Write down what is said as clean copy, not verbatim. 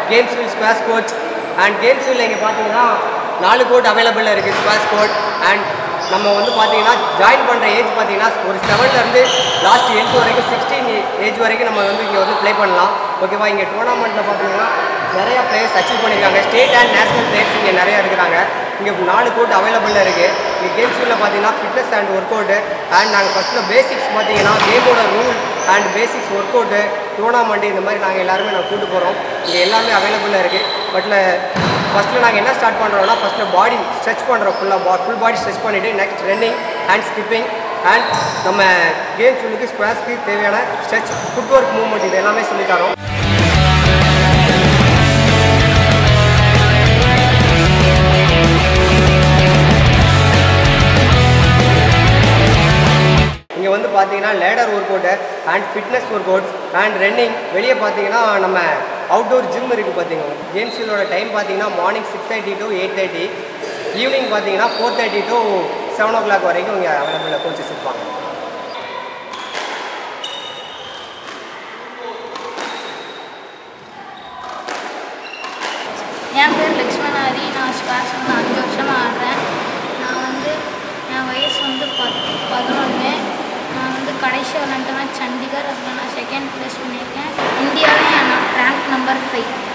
Games will squash court and games will இங்கே பார்த்தீங்கன்னா 4 court அவைலபிளாக இருக்குது ஸ்குவாஷ் கோர்ட். அண்ட் நம்ம வந்து பார்த்தீங்கன்னா ஜாயின் பண்ணுற ஏஜ் பார்த்தீங்கன்னா ஒரு 7லேருந்து லாஸ்ட் 8 வரைக்கும் 16 ஏஜ் வரைக்கும் நம்ம வந்து இங்கே வந்து ப்ளே பண்ணலாம். ஓகேவா, இங்கே டோர்னாமெண்ட்டில் பார்த்தீங்கன்னா நிறையா பிளேயர்ஸ் அச்சீவ் பண்ணியிருக்காங்க. ஸ்டேட் அண்ட் நேஷனல் பிளேயர்ஸ் இங்கே நிறையா இருக்கிறாங்க. இங்கே 4 கோர்ட் அவைலபிளாக இருக்குது. இங்கே கேம்ஸ் ஃபீல்டில் பார்த்தீங்கன்னா fitness and workout and நாங்கள் ஃபஸ்ட்டில் பேசிக்ஸ் பார்த்தீங்கன்னா கேமோட rule and basics workout tournament இந்த மாதிரி நாங்கள் எல்லாருமே கூப்பிட்டு போகிறோம். இங்கே எல்லாமே அவைலபிளாக இருக்குது. பட்டில் ஃபஸ்ட்டில் நாங்கள் என்ன ஸ்டார்ட் பண்ணுறோம்னா ஃபஸ்ட்டில் பாடி ஸ்ட்ரெச் பண்ணுறோம். ஃபுல் பாடி ஸ்ட்ரெச் பண்ணிவிட்டு next running and skipping and நம்ம கேம்ஸ் ஃபீல்டுக்கு ஸ்குவாஷ்க்கு தேவையான ஸ்ட்ரெச் ஃபுட் ஒர்க் மூவ்மெண்ட் இது எல்லாமே சொல்லித்தரோம். இங்கே வந்து பார்த்தீங்கன்னா ladder workout and fitness workouts and running. வெளியே பார்த்தீங்கன்னா நம்ம அவுட்டோர் ஜிம் இருக்குது. பார்த்தீங்கன்னா கேம்ஸ் ஃபீல்டோட டைம் பார்த்தீங்கன்னா மார்னிங் 6:30 to 8:30, ஈவினிங் பார்த்தீங்கன்னா 4:30 to 7 o'clock வரைக்கும் இங்கே அவைலபிளாக கோச்சஸ் இருப்பாங்க. என் பேர் லக்ஷ்மணாரி. நான் ஸ்குவாஷ் 5 வருஷமாக ஆடுறேன். நான் வந்து என் வயசு வந்து 11. நான் வந்து கடைசி விளையாண்டேன்னா சண்டிகர், அதில் நான் 2nd ப்ளேஸ் பண்ணியிருக்கேன். இந்தியாவிலே நான் ரேங்க் நம்பர் 5.